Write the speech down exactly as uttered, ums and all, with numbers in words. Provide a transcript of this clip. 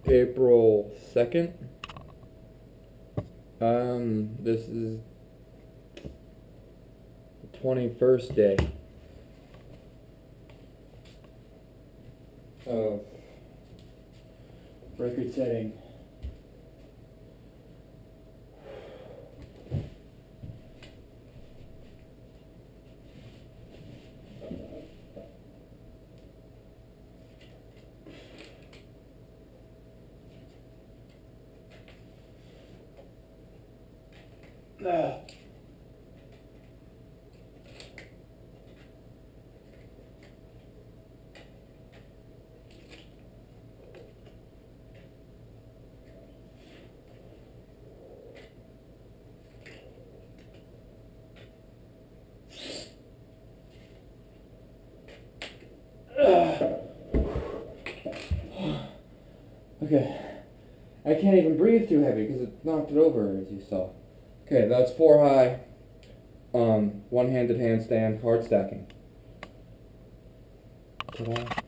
April second. Um, this is the twenty-first day of record setting. Ah. Okay, I can't even breathe too heavy because it knocked it over, as you saw. Okay, that's four high, um, one-handed handstand, hard stacking. Ta-da.